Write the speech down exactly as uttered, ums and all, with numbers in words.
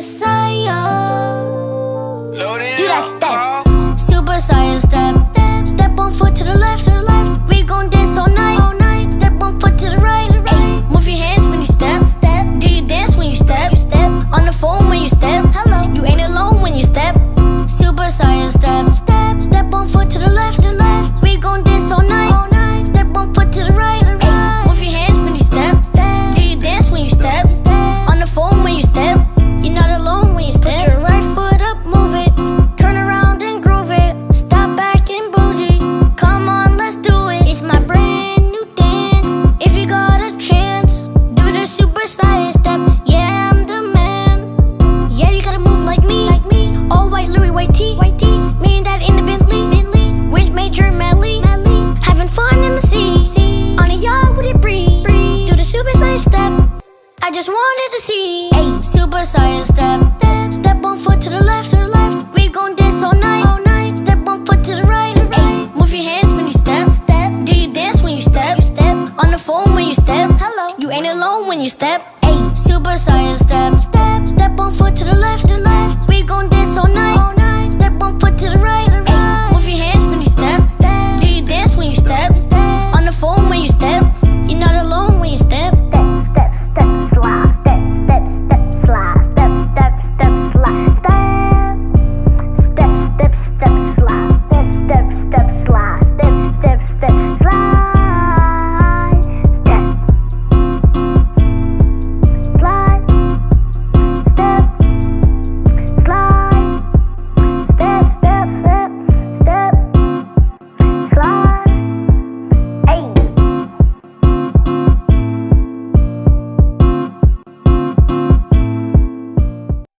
Siah. Do that step, Super Siah step. Step one foot to the left, to the left. We gon' dance all night, all night. Step one foot to the right, ay. Move your hands when you step, step. Do you dance when you step, step? On the phone when you step, hello. You ain't alone when you step. Super Siah step, step. Step one foot to the left, to the left. We gon' dance all night, all night. Step one foot to the right, ay. Move your hands when you step, step. Do you dance when you step, step? On the phone when you step. You're not alone when you step. Put your right foot up, move it. Turn around and groove it. Stop acting bougie. Come on, let's do it. It's my brand new dance. If you got a chance, do the Super Siah step. Yeah, I'm the man. Yeah, you gotta move like me, like me. All white Louis, white tee, white tee. Me and that in the Bentley, Bentley. With Major Melly, Melly. Having fun in the sea, sea. On a yacht with it breeze, breeze. Do the Super Siah step. I just wanted to see, ay. Super Siah step, step. Step one foot to the left, to the left. We gon' dance all night, all night. Step one foot to the right, ay. Move your hands when you step, step. Do you dance when you step, step? On the phone when you step, hello. You ain't alone when you step, ay. Super Siah step, step. Step one foot to the left, to the left. We gon' dance all night, all night. Step one foot to the right.